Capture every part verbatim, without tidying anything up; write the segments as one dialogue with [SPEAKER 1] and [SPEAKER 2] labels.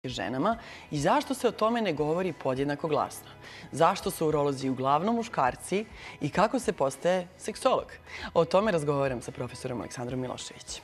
[SPEAKER 1] ženama i zašto se o tome ne govori podjednako glasno? Zašto su urolozi uglavnom muškarci i kako se postaje seksolog? O tome razgovaram sa profesorom Aleksandrom Miloševićem.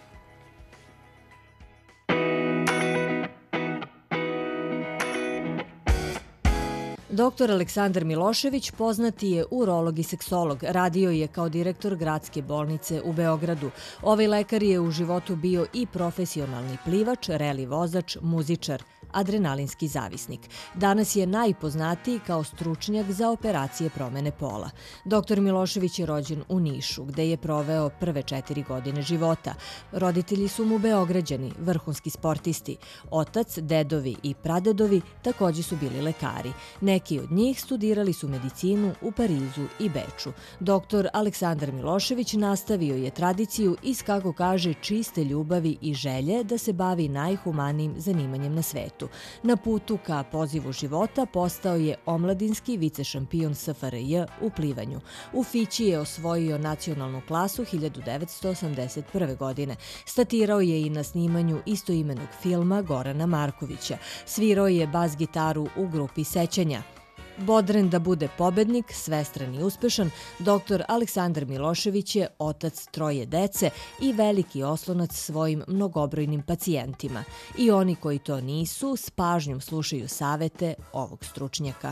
[SPEAKER 2] Doktor Aleksandar Milošević poznati je urolog i seksolog. Radio je kao direktor gradske bolnice u Beogradu. Ovaj lekar je u životu bio i profesionalni plivač, reli vozač, muzičar, adrenalinski zavisnik. Danas je najpoznatiji kao stručnjak za operacije promene pola. Doktor Milošević je rođen u Nišu, gde je proveo prve četiri godine života. Roditelji su mu Beograđani, vrhunski sportisti. Otac, dedovi i pradedovi također su bili lekari. Neki od njih studirali su medicinu u Parizu i Beču. Doktor Aleksandar Milošević nastavio je tradiciju iz, kako kaže, čiste ljubavi i želje da se bavi najhumanijim zanimanjem na svetu. Na putu ka pozivu života postao je omladinski vicešampion S F R J u plivanju. U Fići je osvojio nacionalnu klasu hiljadu devetsto osamdeset prve. godine. Statirao je i na snimanju istoimenog filma Gorana Markovića. Svirao je bas gitaru u grupi Sećanja. Bodren da bude pobednik, svestran i uspešan, doktor Aleksandar Milošević je otac troje dece i veliki oslonac svojim mnogobrojnim pacijentima. I oni koji to nisu, s pažnjom slušaju savete ovog stručnjaka.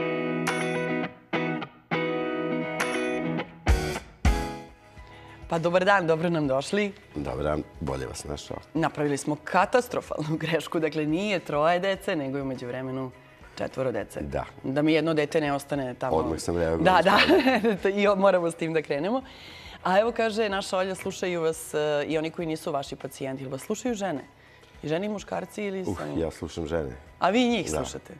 [SPEAKER 1] Pa dobar dan, dobro nam došli.
[SPEAKER 3] Dobar dan, bolje vas našao.
[SPEAKER 1] Napravili smo katastrofalnu grešku, dakle nije troje dece, nego je umeđu vremenu četvoro dece.
[SPEAKER 3] Da.
[SPEAKER 1] Da mi jedno dete ne ostane tamo.
[SPEAKER 3] Odmah sam reagovao.
[SPEAKER 1] Da, da. I moramo s tim da krenemo. A evo kaže naša Olja, slušaju vas i oni koji nisu vaši pacijenti. Ili vas slušaju žene? I žene i muškarci ili
[SPEAKER 3] Uh,
[SPEAKER 1] sami?
[SPEAKER 3] ja slušam žene.
[SPEAKER 1] A vi njih
[SPEAKER 3] Da.
[SPEAKER 1] slušate?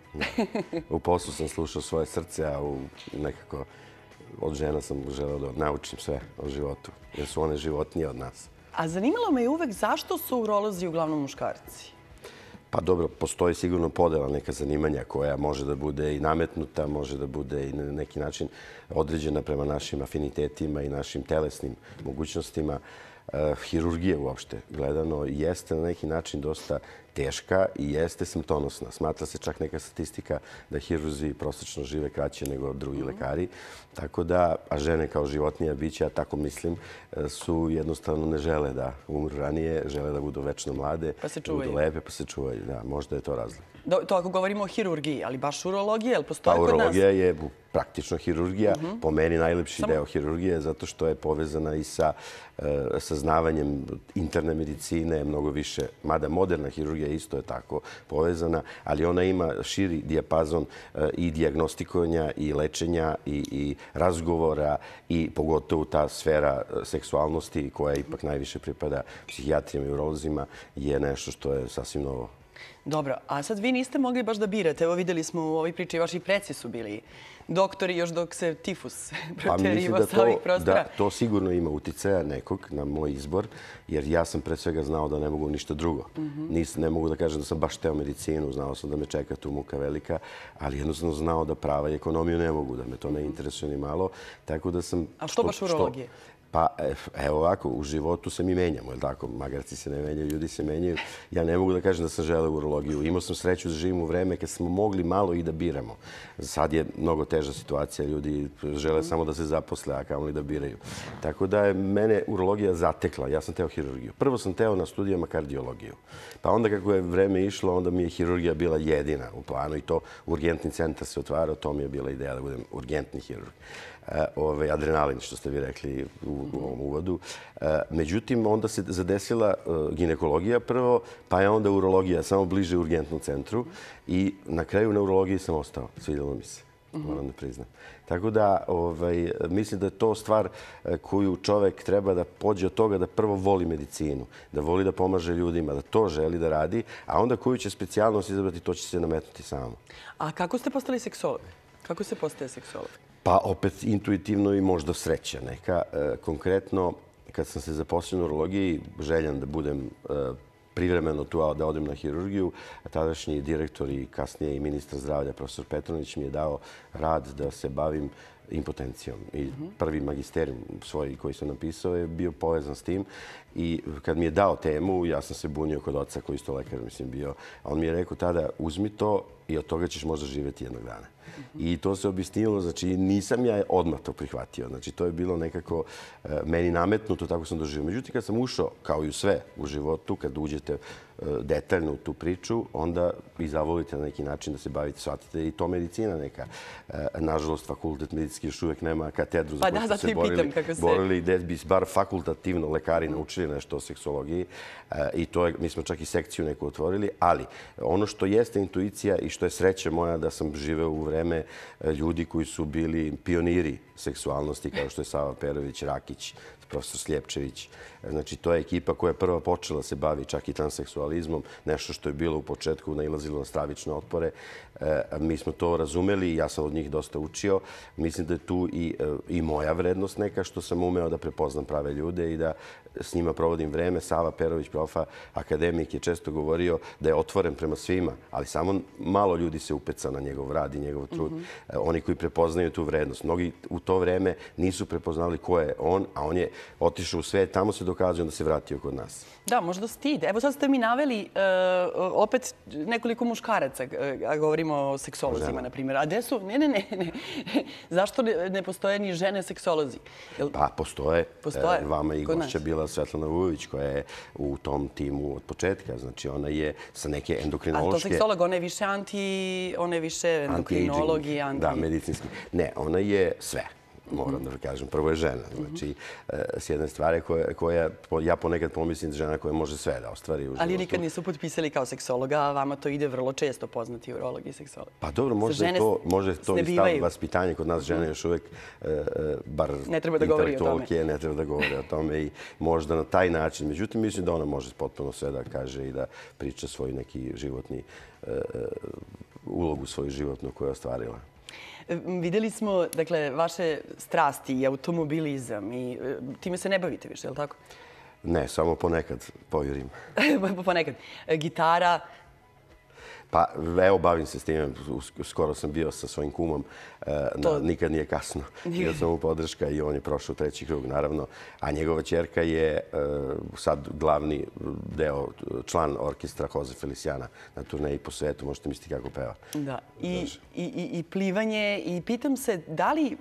[SPEAKER 3] U poslu sam slušao svoje srce, a u nekako od žena sam želeo da naučim sve o životu. Jer su one životnije od nas.
[SPEAKER 1] A zanimalo me je uvek zašto su urolozi uglavnom muškarci?
[SPEAKER 3] Pa dobro, postoji sigurno podela neka zanimanja koja može da bude i nametnuta, može da bude i na neki način određena prema našim afinitetima i našim telesnim mogućnostima. Hirurgija uopšte gledano jeste na neki način dosta teška i jeste simptonosna. Smatra se čak neka statistika da hirurzi prosečno žive kraće nego drugi lekari. Tako da, a žene kao životnija bića, tako mislim, su jednostavno ne žele da umru ranije, žele da budu večno mlade,
[SPEAKER 1] Pa se
[SPEAKER 3] da
[SPEAKER 1] čuvaju.
[SPEAKER 3] budu lepe, pa se čuvaju. Da, možda je to razlog.
[SPEAKER 1] Do- To ako govorimo o hirurgiji, ali baš urologija, jel postoji
[SPEAKER 3] Pa
[SPEAKER 1] kod nas?
[SPEAKER 3] urologija je praktično hirurgija, po meni najlepši deo hirurgije, zato što je povezana i sa e, saznavanjem interne medicine, mnogo više, mada moderna hirurgija isto je tako povezana, ali ona ima širi dijapazon e, i dijagnostikovanja i lečenja i, i razgovora i pogotovo ta sfera e, seksualnosti koja ipak najviše pripada psihijatrijama i urolozima je nešto što je sasvim novo.
[SPEAKER 1] Dobro, a sad vi niste mogli baš da birate. Evo vidjeli smo u ovoj priči, vaši preci su bili doktori još dok se tifus
[SPEAKER 3] Pa mislim
[SPEAKER 1] proterivao
[SPEAKER 3] da
[SPEAKER 1] sa ovih
[SPEAKER 3] to,
[SPEAKER 1] prostora.
[SPEAKER 3] da to sigurno ima uticaja nekog na moj izbor, jer ja sam pre svega znao da ne mogu ništa drugo. Nis, ne mogu da kažem da sam baš teo medicinu, znao sam da me čeka tu muka velika, ali jednostavno znao da prava i ekonomiju ne mogu, da me to ne interesuje ni malo. Tako da sam...
[SPEAKER 1] A što baš urologije?
[SPEAKER 3] Pa evo ovako, u životu se mi menjamo, je li tako? Magarci se ne menjaju, ljudi se menjaju. Ja ne mogu da kažem da sam želeo urologiju. Imao sam sreću da živim u vreme kad smo mogli malo i da biramo. Sad je mnogo teža situacija, ljudi žele samo da se zaposle, a kamoli da biraju. Tako da je mene urologija zatekla, ja sam teo hirurgiju. Prvo sam teo na studijama kardiologiju. Pa onda kako je vreme išlo, onda mi je hirurgija bila jedina u planu i to urgentni centar se otvarao, to mi je bila ideja da budem urgentni hirurg. Ove, adrenalin, što ste vi rekli u, u ovom uvodu. Međutim, onda se zadesila ginekologija prvo, pa je onda urologija samo bliže urgentnom centru i na kraju na urologiji sam ostao. Svidjelo mi se, moram da priznam. Tako da, ovaj, mislim da je to stvar koju čovek treba da pođe od toga da prvo voli medicinu, da voli da pomaže ljudima, da to želi da radi, a onda koju će specijalnost izabrati, to će se nametnuti samo.
[SPEAKER 1] A kako ste postali seksolog? Kako se postaje seksolog?
[SPEAKER 3] Pa opet intuitivno i možda sreća neka. E, konkretno, kad sam se zaposlio u urologiji, željan da budem e, privremeno tu, da odem na hirurgiju, tadašnji direktor i kasnije i ministar zdravlja, profesor Petronić, mi je dao rad da se bavim impotencijom. I prvi magisterijum svoj koji sam napisao je bio povezan s tim. I kad mi je dao temu, ja sam se bunio kod oca koji isto lekar, mislim, bio. A on mi je rekao tada, uzmi to i od toga ćeš možda živjeti jednog dana. I to se obistinilo, znači nisam ja odmah to prihvatio. Znači to je bilo nekako meni nametnuto, tako sam doživio. Međutim, kad sam ušao, kao i u sve u životu, kad uđete detaljno u tu priču, onda i zavolite na neki način da se bavite, shvatite i to medicina neka. Nažalost, fakultet medicinski još uvijek nema katedru za koju ste se borili, borili gde bi bar fakultativno lekari naučili nešto o seksologiji. I to je, mi smo čak i sekciju neku otvorili, ali ono što jeste intuicija i što je sreća moja da sam živeo u vreme ljudi koji su bili pioniri seksualnosti, kao što je Sava Perović, Rakić, profesor Sljepčević. Znači, to je ekipa koja je prva počela se bavi čak i transseksualizmom, nešto što je bilo u početku nailazilo na stravične otpore. Mi smo to razumeli i ja sam od njih dosta učio. Mislim da je tu i, i moja vrednost neka što sam umeo da prepoznam prave ljude i da s njima provodim vreme. Sava Perović, profa, akademik, je često govorio da je otvoren prema svima, ali samo malo ljudi se upeca na njegov rad i njegov trud. Mm-hmm. Oni koji prepoznaju tu vrednost. Mnogi u to vreme nisu prepoznali ko je on, a on je otišao u svet, tamo se dokazuje da se vratio kod nas.
[SPEAKER 1] Da, možda stid. Evo sad ste mi naveli uh, opet nekoliko muškaraca, a govorimo o seksolozima, na primjer. A gde su? Ne, ne, ne. ne. Zašto ne, ne postoje ni žene seksolozi? Jel...
[SPEAKER 3] Pa, postoje.
[SPEAKER 1] Postoje.
[SPEAKER 3] E, vama i gošća bila Svetlana Vujović, koja je u tom timu od početka. Znači, ona je sa neke endokrinološke...
[SPEAKER 1] A to seksolog, ona je više anti... Ona je više endokrinolog i anti...
[SPEAKER 3] Da, medicinski. Ne, ona je sve. Moram da kažem, prvo je žena. Znači, s jedne stvari koja, ja ponekad pomislim da žena koja može sve da ostvari u životu.
[SPEAKER 1] Ali nikad nisu potpisali kao seksologa, a vama to ide vrlo često poznati urolog i seksolog.
[SPEAKER 3] Pa dobro, možda je to, može to i stav vaspitanje kod nas žene još uvijek, bar intelektualke, ne treba da govori o tome i možda na taj način. Međutim, mislim da ona može potpuno sve da kaže i da priča svoj neki životni ulogu svoju životnu koju je ostvarila.
[SPEAKER 1] Vidjeli smo, dakle, vaše strasti i automobilizam i time se ne bavite više, je li tako?
[SPEAKER 3] Ne, samo ponekad povjerim.
[SPEAKER 1] Ponekad. Gitara?
[SPEAKER 3] Pa, evo, bavim se s time. Skoro sam bio sa svojim kumom. To... Nikad nije kasno. Jer sam mu podrška i on je prošao treći krug, naravno. A njegova ćerka je sad glavni deo, član orkestra Jose Feliciana na turneji po svetu. Možete misliti kako peva.
[SPEAKER 1] Da. I, i, i plivanje. I pitam se, da li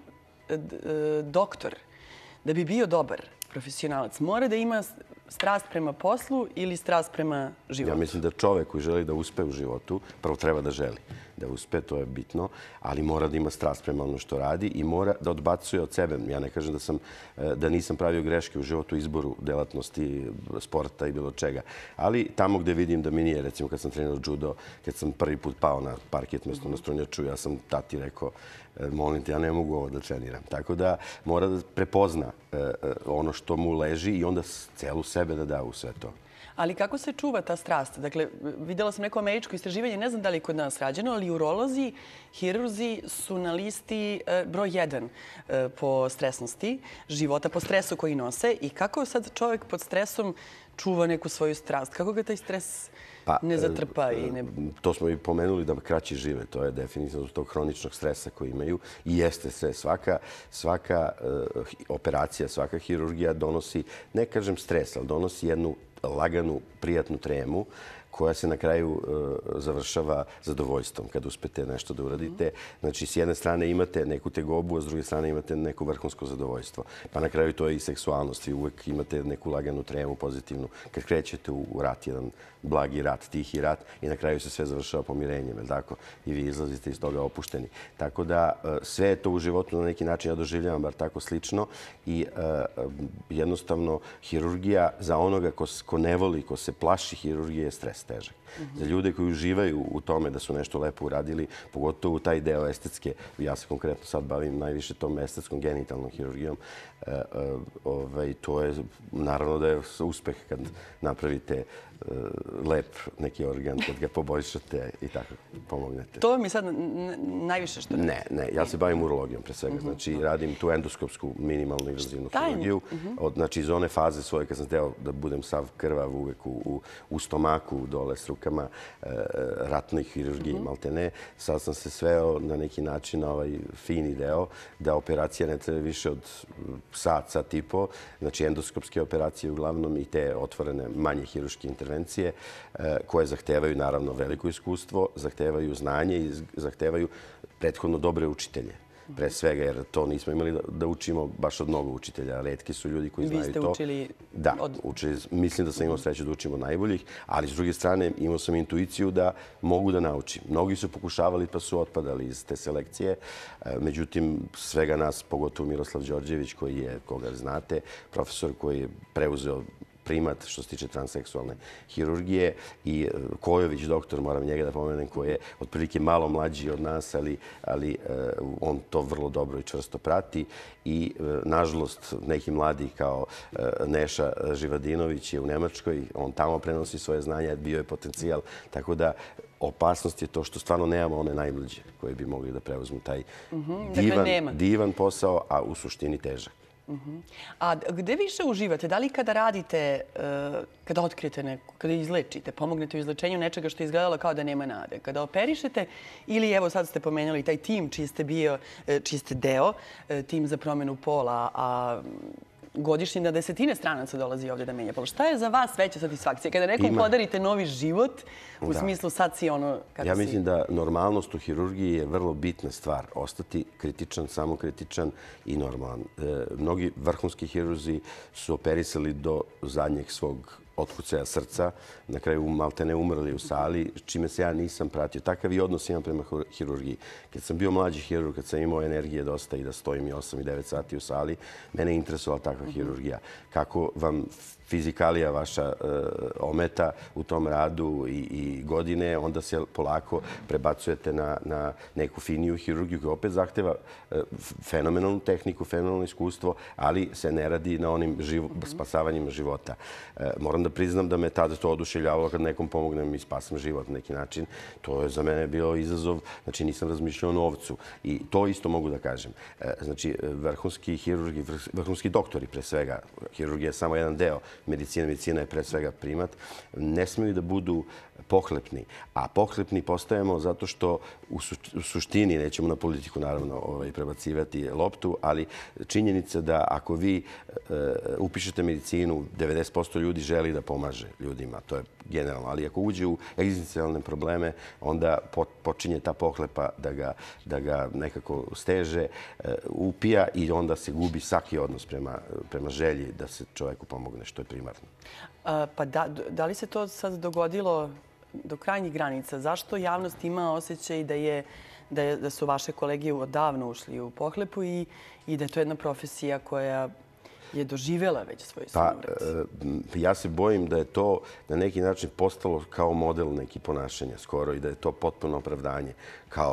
[SPEAKER 1] doktor, da bi bio dobar profesionalac, mora da ima strast prema poslu ili strast prema životu?
[SPEAKER 3] Ja mislim da čovek koji želi da uspe u životu, prvo treba da želi da uspe, to je bitno, ali mora da ima strast prema ono što radi i mora da odbacuje od sebe. Ja ne kažem da, sam, da nisam pravio greške u životu, izboru delatnosti, sporta i bilo čega. Ali tamo gde vidim da mi nije, recimo kad sam trenirao judo, kad sam prvi put pao na parket mjesto na strunjaču, ja sam tati rekao, molim te, ja ne mogu ovo da treniram. Tako da mora da prepozna ono što mu leži i onda celu sebe da da u sve to.
[SPEAKER 1] Ali kako se čuva ta strast? Dakle, vidjela sam neko američko istraživanje, ne znam da li je kod nas rađeno, ali urolozi, hirurzi su na listi broj jedan po stresnosti, života po stresu koji nose. I kako sad čovjek pod stresom čuva neku svoju strast? Kako ga taj stres ne zatrpa? I ne...
[SPEAKER 3] To smo i pomenuli da kraći žive. To je definitivno tog hroničnog stresa koji imaju. I jeste sve. Svaka, svaka uh, operacija, svaka hirurgija donosi, ne kažem stres, ali donosi jednu laganu, prijatnu tremu koja se na kraju uh, završava zadovoljstvom kad uspete nešto da uradite. Znači, s jedne strane imate neku tegobu, a s druge strane imate neko vrhunsko zadovoljstvo. Pa na kraju to je i seksualnost. Vi uvek imate neku laganu tremu, pozitivnu. Kad krećete u rat, jedan blagi rat, tihi rat i na kraju se sve završava pomirenjem, je li tako? I vi izlazite iz toga opušteni. Tako da uh, sve je to u životu na neki način ja doživljavam bar tako slično i uh, jednostavno hirurgija za onoga ko, ko ne voli, ko se plaši hirurgije je stres težak. Za ljude koji uživaju u tome da su nešto lepo uradili, pogotovo u taj deo estetske, ja se konkretno sad bavim najviše tom estetskom genitalnom hirurgijom, e, e, ovaj, to je naravno da je uspeh kad napravite lep neki organ, kad ga poboljšate i tako pomognete.
[SPEAKER 1] To mi sad najviše što...
[SPEAKER 3] Ne, ne. Ja se bavim urologijom pre svega. Znači, radim tu endoskopsku minimalnu invazivnu hirurgiju. Znači, iz one faze svoje, kad sam hteo da budem sav krvav uvek u stomaku, dole s rukama, ratnoj hirurgiji, maltene, sad sam se sveo na neki način na ovaj fini deo, da operacija ne treba više od sat, sat i po. Znači, endoskopske operacije uglavnom i te otvorene manje hirurške intervencije koje zahtevaju, naravno, veliko iskustvo, zahtevaju znanje i zahtevaju prethodno dobre učitelje. Pre svega, jer to nismo imali da učimo baš od mnogo učitelja. Retki su ljudi koji znaju to.
[SPEAKER 1] Vi ste učili...
[SPEAKER 3] Da, mislim da sam imao sreću da učim od najboljih, ali s druge strane imao sam intuiciju da mogu da naučim. Mnogi su pokušavali pa su otpadali iz te selekcije. Međutim, svega nas, pogotovo Miroslav Đorđević, koji je, koga znate, profesor koji je preuzeo primat što se tiče transseksualne hirurgije i Kojović, doktor, moram njega da pomenem, koji je otprilike malo mlađi od nas, ali on to vrlo dobro i čvrsto prati. I, nažalost, neki mladi kao Neša Živadinović je u Nemačkoj, on tamo prenosi svoje znanje, bio je potencijal. Tako da opasnost je to što stvarno nemamo one najmlađe koji bi mogli da preuzmu taj divan posao, a u suštini težak.
[SPEAKER 1] A gde više uživate? Da li kada radite, kada otkrijete neku, kada izlečite, pomognete u izlečenju nečega što je izgledalo kao da nema nade, kada operišete ili, evo sad ste pomenuli taj tim čiji ste bio, čiji ste deo, tim za promjenu pola, a godišnje na desetine stranaca dolazi ovdje da menja pol. Šta je za vas veća satisfakcija? Kada nekom podarite novi život, u smislu sad si ono kako si...
[SPEAKER 3] Ja mislim da normalnost u hirurgiji je vrlo bitna stvar. Ostati kritičan, samokritičan i normalan. Mnogi vrhunski hirurzi su operisali do zadnjeg svog otkucaja srca, na kraju maltene umrli u sali, čime se ja nisam pratio. Takav i odnos imam prema hirurgiji. Kad sam bio mlađi hirurg, kad sam imao energije dosta i da stojim i osam i devet sati u sali, mene je interesovala takva hirurgija. Kako vam fizikalija vaša ometa u tom radu i godine, onda se polako prebacujete na neku finiju hirurgiju koja opet zahteva fenomenalnu tehniku, fenomenalno iskustvo, ali se ne radi na onim spasavanjima života. Moram da priznam da me tada to oduševljavalo kad nekom pomognem i spasam život na neki način. To je za mene bio izazov. Znači, nisam razmišljao o novcu. I to isto mogu da kažem. Znači, vrhunski hirurgi, vrhunski doktori pre svega, hirurgija je samo jedan deo medicine, medicina je pre svega primat, ne smiju da budu pohlepni. A pohlepni postajemo zato što u suštini, nećemo na politiku naravno prebacivati loptu, ali činjenica da ako vi upišete medicinu, devedeset posto ljudi želi da pomaže ljudima, to je generalno, ali ako uđe u egzistencijalne probleme, onda počinje ta pohlepa da ga nekako steže, upija i onda se gubi svaki odnos prema želji da se čoveku pomogne, što je primarno.
[SPEAKER 1] Pa da li se to sad dogodilo do krajnjih granica? Zašto javnost ima osjećaj da su vaše kolege odavno ušli u pohlepu i da je to jedna profesija koja je doživjela već svoj smrt?
[SPEAKER 3] Ja se bojim da je to na neki način postalo kao model neki ponašanja skoro i da je to potpuno opravdanje. Kao,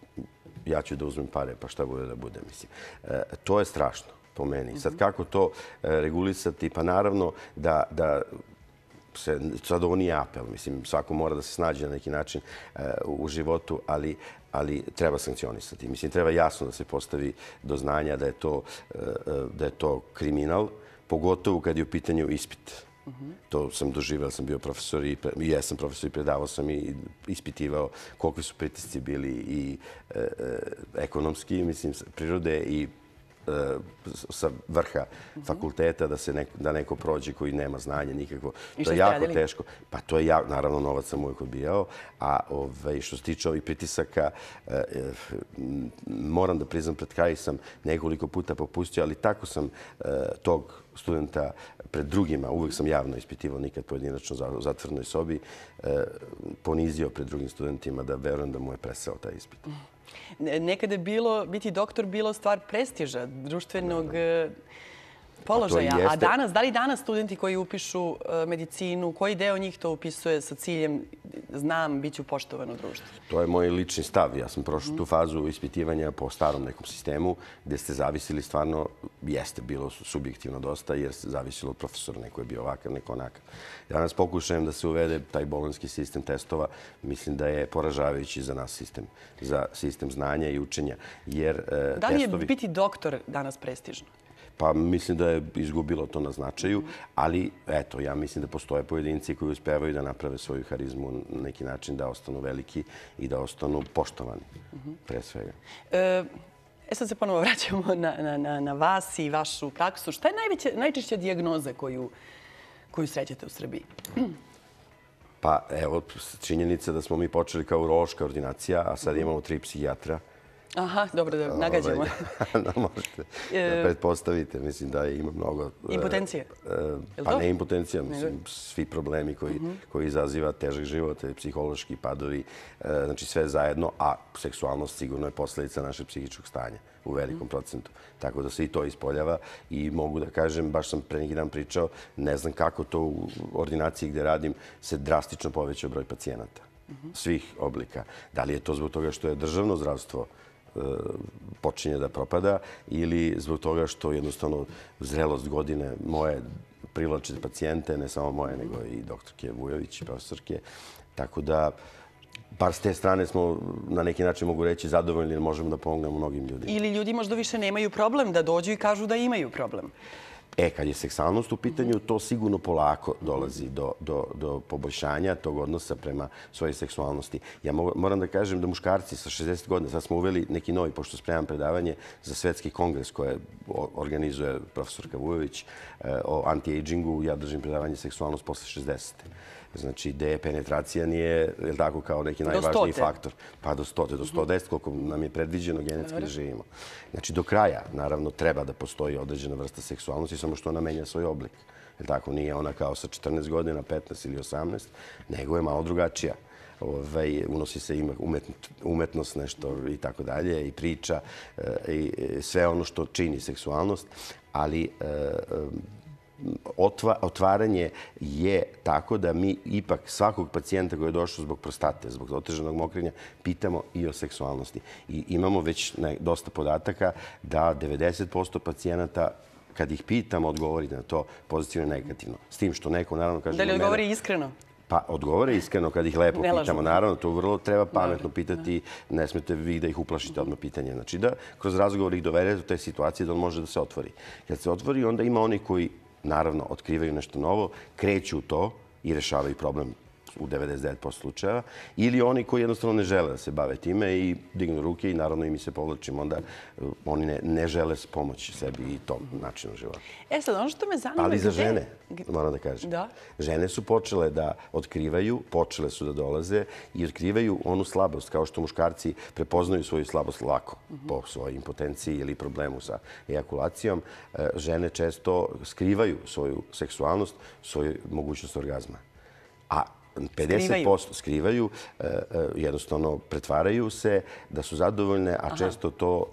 [SPEAKER 3] ja ću da uzmem pare, pa šta bude da bude, mislim. To je strašno po meni. Sad kako to regulisati? Pa naravno da se, sad ovo nije apel, mislim, svako mora da se snađe na neki način u životu, ali ali treba sankcionisati. Mislim, treba jasno da se postavi do znanja da je to kriminal, pogotovo kad je u pitanju ispit. To sam doživeo, sam bio profesor i jesam profesor i predavao sam i ispitivao koliko su pritisci bili i ekonomski, mislim, prirode i sa vrha fakulteta da neko prođe koji nema znanje nikakvo. To je jako teško. Pa to je, naravno, novac sam uvijek odbijao. A što se tiče ovih pritisaka, moram da priznam, pred kraj sam nekoliko puta popustio, ali tako sam tog studenta pred drugima, uvijek sam javno ispitivao, nikad pojedinačno u zatvornoj sobi, ponizio pred drugim studentima da verujem da mu je presao taj ispit.
[SPEAKER 1] Nekada je bilo, biti doktor bilo stvar prestiža, društvenog položaja. A danas, da li danas studenti koji upišu medicinu, koji deo njih to upisuje sa ciljem znam, bit ću poštovan u društvu?
[SPEAKER 3] To je moj lični stav. Ja sam prošao tu fazu ispitivanja po starom nekom sistemu gde ste zavisili stvarno, jeste bilo subjektivno dosta jer se zavisilo od profesora. Neko je bio ovakav, neko onakav. Danas pokušajem da se uvede taj bolonjski sistem testova. Mislim da je poražavajući za nas sistem, za sistem znanja i učenja.
[SPEAKER 1] Da li je biti doktor danas prestižno?
[SPEAKER 3] Pa mislim da je izgubilo to na značaju, ali eto, ja mislim da postoje pojedinci koji uspevaju da naprave svoju harizmu na neki način, da ostanu veliki i da ostanu poštovani, pre svega.
[SPEAKER 1] E sad se ponovo vraćamo na vas i vašu praksu. Šta je najčešća dijagnoza koju srećete u Srbiji?
[SPEAKER 3] Pa evo, činjenica da smo mi počeli kao urološka ordinacija, a sad imamo tri psihijatra.
[SPEAKER 1] Aha, dobro da nagađamo.
[SPEAKER 3] Možete da pretpostavite. Mislim da ima mnogo...
[SPEAKER 1] Impotencije?
[SPEAKER 3] Pa ne impotencija. Mislim, svi problemi koji izaziva težak život, psihološki padovi, znači sve zajedno, a seksualnost sigurno je posljedica našeg psihičkog stanja u velikom procentu. Tako da se i to ispoljava i mogu da kažem, baš sam pre neki dan pričao, ne znam kako to u ordinaciji gde radim se drastično povećao broj pacijenata svih oblika. Da li je to zbog toga što je državno zdravstvo počinje da propada ili zbog toga što jednostavno zrelost godine moje privlače pacijente, ne samo moje, nego i doktorke Vujović i profesorke. Tako da, bar s te strane smo na neki način, mogu reći, zadovoljni jer možemo da pomognemo mnogim ljudima.
[SPEAKER 1] Ili ljudi možda više nemaju problem da dođu i kažu da imaju problem.
[SPEAKER 3] E, kad je seksualnost u pitanju, to sigurno polako dolazi do poboljšanja tog odnosa prema svojoj seksualnosti. Ja moram da kažem da muškarci sa šezdeset godina, sad smo uveli neki novi, pošto spremam predavanje za svetski kongres koje organizuje profesorka Vujović o anti-agingu, ja držim predavanje seksualnost posle šezdesete. Znači, gde penetracija nije, je tako, kao neki najvažniji faktor. Pa do stote, do sto deset, koliko nam je predviđeno genetski da živimo. Znači, do kraja, naravno, treba da postoji određena vrsta seksualnosti, samo što ona menja svoj oblik. Je tako, nije ona kao sa četrnaest godina, petnaest ili osamnaest, nego je malo drugačija. Unosi se umetnost nešto i tako dalje, i priča, i sve ono što čini seksualnost, ali otvaranje je tako da mi ipak svakog pacijenta koji je došao zbog prostate, zbog otežanog mokrenja, pitamo i o seksualnosti. I imamo već dosta podataka da devedeset posto pacijenata, kad ih pitamo, odgovori na to pozitivno i negativno. S tim što neko, naravno, kaže...
[SPEAKER 1] Da li odgovori iskreno?
[SPEAKER 3] Pa, odgovore iskreno kad ih lepo pitamo. Naravno, to vrlo treba pametno pitati. Ne smete vi da ih uplašite odmah pitanje. Znači da kroz razgovor ih dovedete do te situacije da on može da se otvori. Kad se otvori, onda ima oni koji naravno, otkrivaju nešto novo, kreću u to i rešavaju problem u devedeset devet posto slučajeva, ili oni koji jednostavno ne žele da se bave time i dignu ruke i naravno i mi se povlačimo, onda oni ne žele pomoći sebi i tom načinu života.
[SPEAKER 1] E sad, ono što me zanima...
[SPEAKER 3] Ali za žene, moram da kažem. Žene su počele da otkrivaju, počele su da dolaze i otkrivaju onu slabost, kao što muškarci prepoznaju svoju slabost lako po svojoj impotenciji ili problemu sa ejakulacijom. Žene često skrivaju svoju seksualnost, svoju mogućnost orgazma. A pedeset posto skrivaju, jednostavno pretvaraju se da su zadovoljne, a često to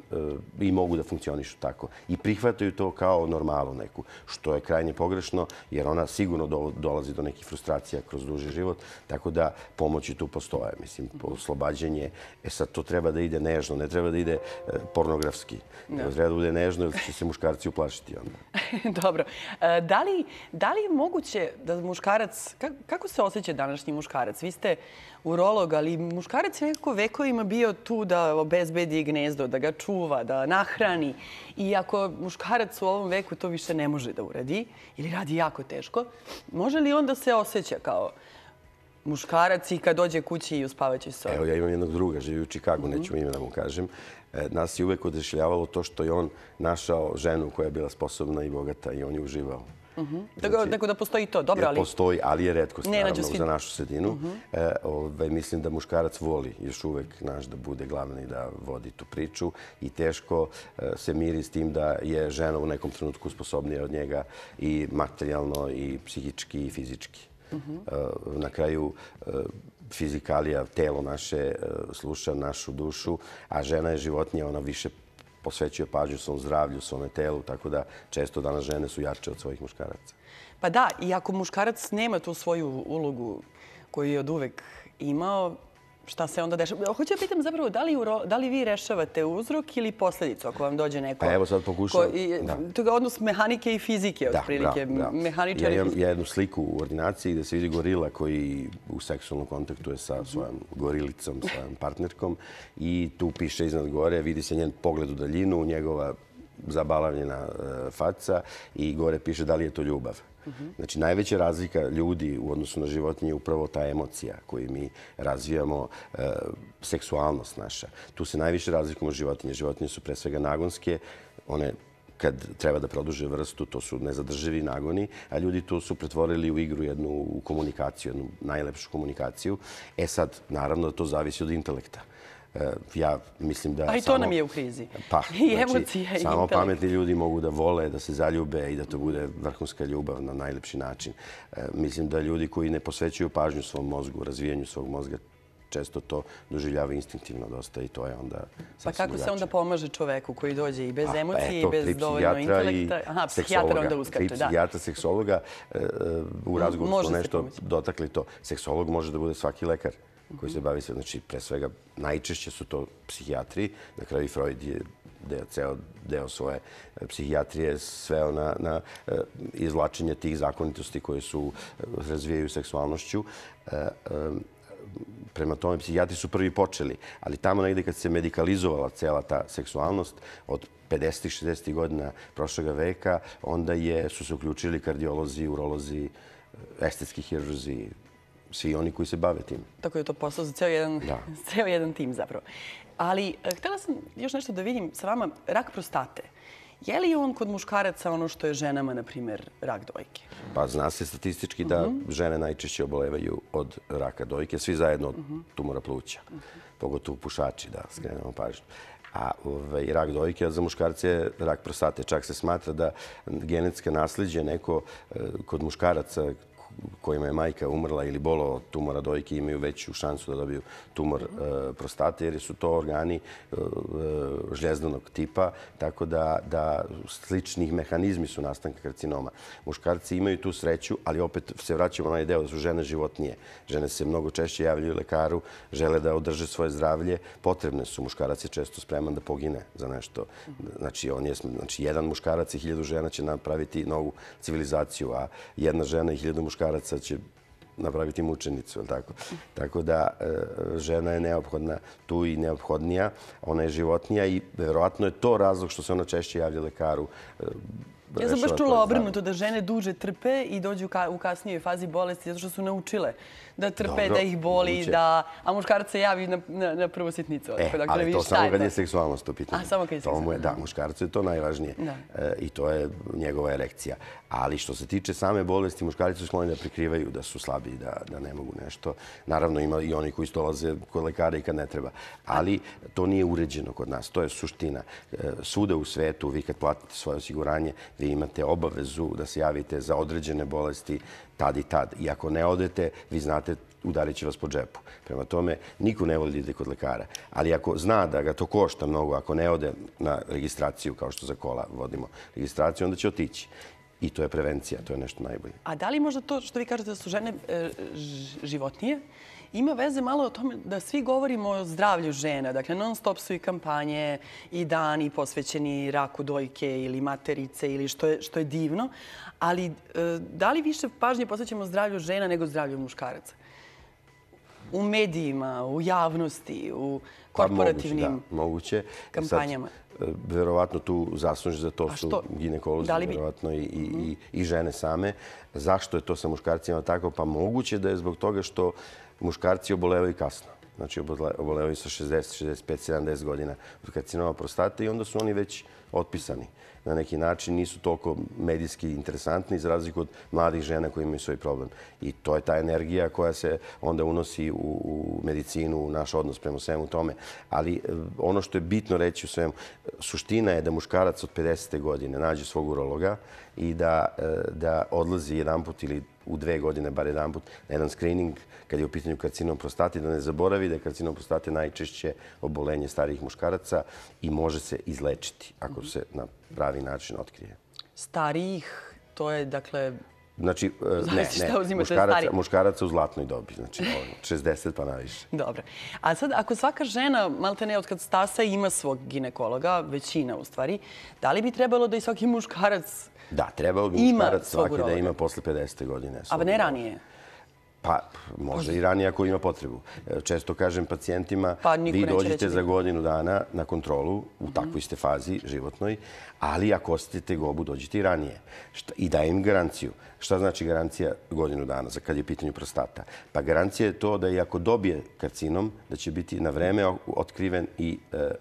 [SPEAKER 3] i mogu da funkcionišu tako. I prihvataju to kao normalu neku, što je krajnje pogrešno, jer ona sigurno dolazi do nekih frustracija kroz duži život, tako da pomoći tu postoje. Mislim, oslobađanje, e sad to treba da ide nežno, ne treba da ide pornografski. Treba da bude nežno, jer će se muškarci uplašiti onda.
[SPEAKER 1] Dobro. Da li je moguće da muškarac, kako se osjeća današnji muškarac? Vi ste urolog, ali muškarac je nekako vekovima bio tu da obezbedi gnezdo, da ga čuva, da nahrani. I ako muškarac u ovom veku to više ne može da uradi ili radi jako teško, može li onda se osjeća kao muškarac i kad dođe kući i u spavaćoj sobi?
[SPEAKER 3] Evo, ja imam jednog druga, živi u Čikagu, neću ime da mu kažem. Nas je uvek odešiljavalo to što je on našao ženu koja je bila sposobna i bogata i on je uživao.
[SPEAKER 1] Tako da postoji to, dobro, ali...
[SPEAKER 3] Postoji, ali je retkost, naravno, za našu sredinu. Mislim da muškarac voli još uvek naš da bude glavni, da vodi tu priču i teško se miri s tim da je žena u nekom trenutku sposobnija od njega i materijalno, i psihički, i fizički. Na kraju, fizikalija, telo naše sluša našu dušu, a žena je životinja, ona više posvećuje pažnju svom zdravlju, svome telu, tako da često danas žene su jače od svojih muškaraca.
[SPEAKER 1] Pa da, i ako muškarac nema tu svoju ulogu koju je od uvek imao, šta se onda dešava? Hoću ja pitam zapravo, da li, uro, da li vi rešavate uzrok ili posledicu ako vam dođe neko?
[SPEAKER 3] Pa evo sad pokušavam.
[SPEAKER 1] To je odnos mehanike i fizike,
[SPEAKER 3] da,
[SPEAKER 1] otprilike.
[SPEAKER 3] Da, da.
[SPEAKER 1] Mehaničari...
[SPEAKER 3] Ja imam jednu sliku u ordinaciji gde se vidi gorila koji u seksualnom kontaktu je sa svojom gorilicom, svojom partnerkom i tu piše iznad gore, vidi se njen pogled u daljinu, njegova zabalavljena faca i gore piše da li je to ljubav. Znači, najveća razlika ljudi u odnosu na životinje je upravo ta emocija koju mi razvijamo, e, seksualnost naša. Tu se najviše razlikujemo od životinje. Životinje su pre svega nagonske, one kad treba da produže vrstu, to su nezadrživi nagoni, a ljudi to su pretvorili u igru, jednu u komunikaciju, jednu najlepšu komunikaciju. E sad, naravno da to zavisi od intelekta. Ja mislim da...
[SPEAKER 1] A i to nam je u krizi.
[SPEAKER 3] Pa,
[SPEAKER 1] i emocija,
[SPEAKER 3] znači,
[SPEAKER 1] i
[SPEAKER 3] samo
[SPEAKER 1] intelekt.
[SPEAKER 3] pametni ljudi mogu da vole, da se zaljube i da to bude vrhunska ljubav na najlepši način. Mislim da ljudi koji ne posvećuju pažnju svom mozgu, razvijanju svog mozga, često to doživljava instinktivno dosta i to je onda...
[SPEAKER 1] Pa kako se onda pomaže čoveku koji dođe i bez emocije i bez dovoljno
[SPEAKER 3] psihijatra
[SPEAKER 1] intelekta? Aha, psihijatra onda uskače,
[SPEAKER 3] tri
[SPEAKER 1] da.
[SPEAKER 3] psihijatra, seksologa, u razgovoru
[SPEAKER 1] Može
[SPEAKER 3] smo
[SPEAKER 1] se
[SPEAKER 3] nešto
[SPEAKER 1] pomoći.
[SPEAKER 3] dotakli to. Seksolog može da bude svaki lekar koji se bavi sve. Znači, pre svega, najčešće su to psihijatri. Na kraju i Freud je deo, ceo deo svoje psihijatrije sveo na, na izvlačenje tih zakonitosti koje su razvijaju seksualnošću. Prema tome, psihijatri su prvi počeli, ali tamo negde kad se medikalizovala cela ta seksualnost, od pedesetih šezdesetih godina prošlog veka, onda je, su se uključili kardiolozi, urolozi, estetski hirurzi, svi oni koji se bave tim.
[SPEAKER 1] Tako je to postao za ceo jedan, ceo jedan tim zapravo. Ali htjela sam još nešto da vidim sa vama. Rak prostate. Je li on kod muškaraca ono što je ženama, na primjer, rak dojke?
[SPEAKER 3] Pa zna se statistički da žene najčešće obolevaju od raka dojke, svi zajedno od tumora pluća, pogotovo pušači, da skrenemo pažnju. A ovaj, rak dojke za muškarce je rak prostate. Čak se smatra da genetska nasljeđe neko kod muškaraca kojima je majka umrla ili bolo od tumora dojke imaju veću šansu da dobiju tumor e, prostate, jer su to organi e, žljezdanog tipa, tako da, da sličnih mehanizmi su nastanka karcinoma. Muškarci imaju tu sreću, ali opet se vraćamo na onaj deo da su žene životnije. Žene se mnogo češće javljaju lekaru, žele da održe svoje zdravlje, potrebne su. Muškarac je često spreman da pogine za nešto. Znači, on je, znači jedan muškarac i hiljadu žena će napraviti novu civilizaciju, a jedna žena i hiljadu muškaraca muškaraca će napraviti mučenicu, je li tako? Tako da žena je neophodna tu i neophodnija, ona je životnija i verovatno je to razlog što se ona češće javlja lekaru.
[SPEAKER 1] Ja sam baš čula obrnuto da žene duže trpe i dođu u kasnijoj fazi bolesti zato što su naučile da trpe, da ih boli, da... a muškarac se javi na, na, na prvu sitnicu.
[SPEAKER 3] E, dakle, ali to samo kad je seksualnost u pitanju.
[SPEAKER 1] A, samo kad je seksualnost.
[SPEAKER 3] Da, muškarcu je to najvažnije. E, I to je njegova erekcija. Ali što se tiče same bolesti, muškarci su skloni da prikrivaju da su slabiji, da, da ne mogu nešto. Naravno, ima i oni koji dolaze kod lekara i kad ne treba. Ali to nije uređeno kod nas. To je suština. E, svuda u svetu, vi kad platite svoje osiguranje, vi imate obavezu da se javite za određene bolesti tad i tad. I ako ne odete, vi znate, udarit će vas po džepu. Prema tome, niko ne voli da ide kod lekara. Ali ako zna da ga to košta mnogo, ako ne ode na registraciju, kao što za kola vodimo registraciju, onda će otići. I to je prevencija, to je nešto najbolje.
[SPEAKER 1] A da li možda to što vi kažete da su žene e, životnije, ima veze malo o tome da svi govorimo o zdravlju žena. Dakle, non stop su i kampanje i dani posvećeni raku dojke ili materice ili što je, što je divno. Ali e, da li više pažnje posvećamo zdravlju žena nego zdravlju muškaraca? U medijima, u javnosti, u korporativnim
[SPEAKER 3] pa, moguće, da,
[SPEAKER 1] kampanjama.
[SPEAKER 3] Sad, verovatno tu zasluži za to su ginekolozi, da verovatno i, i, i, i žene same. Zašto je to sa muškarcima tako? Pa moguće da je zbog toga što muškarci obolevaju kasno. Znači, obolevaju sa šezdeset, šezdeset pet, sedamdeset godina od karcinoma prostate i onda su oni već otpisani. Na neki način nisu toliko medijski interesantni za razliku od mladih žena koji imaju svoj problem. I to je ta energija koja se onda unosi u, u medicinu, u naš odnos prema svemu tome. Ali ono što je bitno reći u svemu, suština je da muškarac od pedesete godine nađe svog urologa i da, da odlazi jedan put ili u dve godine, bar jedan put, na jedan screening kad je u pitanju karcinom prostate, da ne zaboravi da je karcinom prostate najčešće obolenje starijih muškaraca i može se izlečiti ako se na pravi način otkrije.
[SPEAKER 1] Starijih, to je dakle...
[SPEAKER 3] Znači, ne, ne, muškaraca, muškaraca u zlatnoj dobi, znači šezdeset pa naviše.
[SPEAKER 1] Dobro. A sad, ako svaka žena, malte ne od kad stasa, ima svog ginekologa, većina u stvari, da li bi trebalo da i svaki muškarac
[SPEAKER 3] Da, trebalo bi muškarac svaki da ima posle pedesete godine.
[SPEAKER 1] A ne ranije?
[SPEAKER 3] Pa, može i ranije ako ima potrebu. Često kažem pacijentima, vi dođete za godinu dana na kontrolu, u takvoj ste fazi životnoj, ali ako osjetite tegobu, dođete i ranije. I dajem im garanciju. Šta znači garancija godinu dana za kad je pitanju prostata? Pa garancija je to da i ako dobije karcinom, da će biti na vreme otkriven i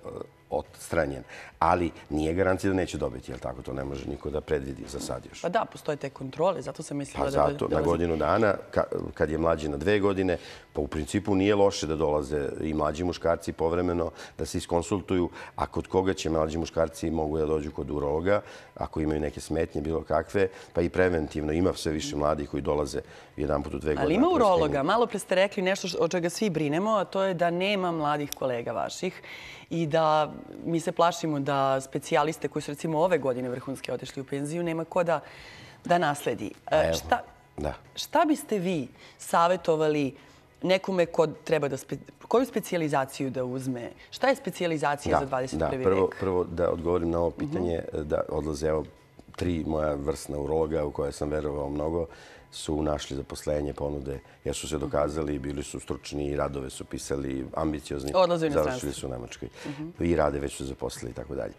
[SPEAKER 3] odstranjen. Ali nije garancija da neće dobiti, jel tako? To ne može niko da predvidi za sad još.
[SPEAKER 1] Pa da, postoje te kontrole, zato sam mislila da...
[SPEAKER 3] Pa zato, na godinu dana, kad je mlađi na dve godine, pa u principu nije loše da dolaze i mlađi muškarci povremeno, da se iskonsultuju, a kod koga će mlađi muškarci mogu da dođu kod urologa, ako imaju neke smetnje, bilo kakve, pa i preventivno. Ima sve više mladih koji dolaze jedan put u dve godine.
[SPEAKER 1] Ali ima urologa. Malo pre ste rekli nešto od čega svi brinemo, a to je da nema mladih kolega vaših i da mi se plašimo da specijaliste koji su recimo ove godine vrhunske otišli u penziju nema ko da, da nasledi. Šta,
[SPEAKER 3] da.
[SPEAKER 1] šta biste vi savjetovali nekome ko treba da... Spe, koju specijalizaciju da uzme? Šta je specijalizacija
[SPEAKER 3] da,
[SPEAKER 1] za dvadeset prvi
[SPEAKER 3] da, prvo,
[SPEAKER 1] vek?
[SPEAKER 3] Prvo da odgovorim na ovo pitanje, uh -huh. da odlaze evo, tri moja vrsna urologa u koje sam verovao mnogo, su našli zaposlenje, ponude, jer su se dokazali, bili su stručni i radove su pisali, ambiciozni. Završili su u Nemačkoj. I rade, već su zaposlili i tako dalje.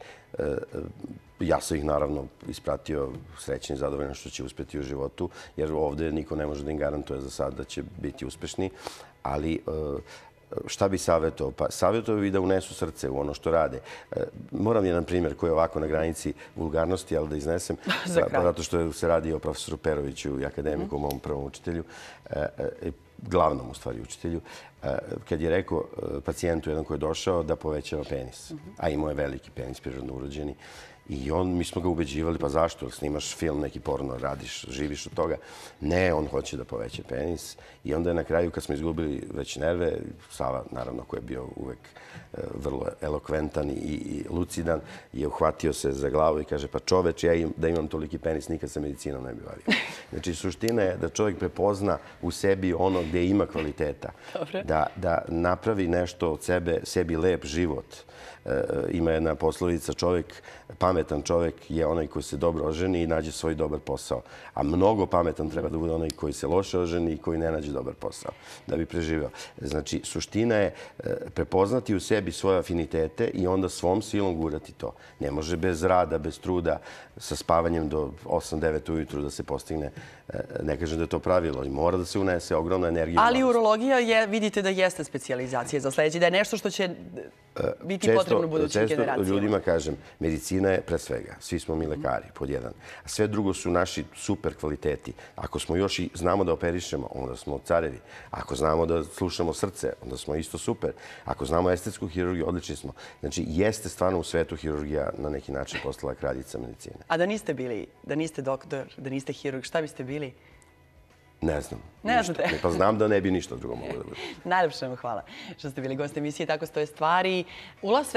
[SPEAKER 3] Ja sam ih naravno ispratio srećni i zadovoljno što će uspjeti u životu, jer ovdje niko ne može da im garantuje za sad da će biti uspešni, ali šta bi savjetovao? Pa savjetovao bi da unesu srce u ono što rade. Moram jedan primjer koji je ovako na granici vulgarnosti, ali da iznesem, zato što se radi o profesoru Peroviću i akademiku, mom prvom učitelju, glavnom u stvari učitelju, kad je rekao pacijentu jedan koji je došao da povećava penis, a imao je veliki penis, prirodno urođeni. I on, mi smo ga ubeđivali, pa zašto? Snimaš film, neki porno, radiš, živiš od toga. Ne, on hoće da poveća penis. I onda je na kraju, kad smo izgubili već nerve, Sava, naravno, koji je bio uvek vrlo elokventan i lucidan, je uhvatio se za glavu i kaže, pa čoveč, ja da imam toliki penis, nikad se medicinom ne bi bavio. Znači, suština je da čovjek prepozna u sebi ono gdje ima kvaliteta. Da, da napravi nešto od sebe, sebi lep život. Ima jedna poslovica, čovjek, pametan čovjek je onaj koji se dobro oženi i nađe svoj dobar posao. A mnogo pametan treba da bude onaj koji se loše oženi i koji ne nađe dobar posao da bi preživio. Znači, suština je prepoznati u sebi svoje afinitete i onda svom silom gurati to. Ne može bez rada, bez truda, sa spavanjem do osam devet ujutru da se postigne. Ne kažem da je to pravilo i mora da se unese ogromna energija.
[SPEAKER 1] Ali urologija je, vidite da jeste specijalizacija za sljedeći, da je nešto što će biti potrebno budućim generacijama.
[SPEAKER 3] Često ljudima kažem, medicina je pre svega. Svi smo mi lekari, pod jedan. A sve drugo su naši super kvaliteti. Ako smo još i znamo da operišemo, onda smo carevi. Ako znamo da slušamo srce, onda smo isto super. Ako znamo estetsku hirurgiju, odlični smo. Znači, jeste stvarno u svetu hirurgija na neki način postala kraljica medicine.
[SPEAKER 1] A da niste bili, da niste doktor, da niste hirurg, šta biste bili?
[SPEAKER 3] Ne znam.
[SPEAKER 1] Ne znate?
[SPEAKER 3] Pa znam da ne bi ništa drugo moglo da bude.
[SPEAKER 1] Najlepše vam hvala što ste bili gost emisije Tako stoje stvari.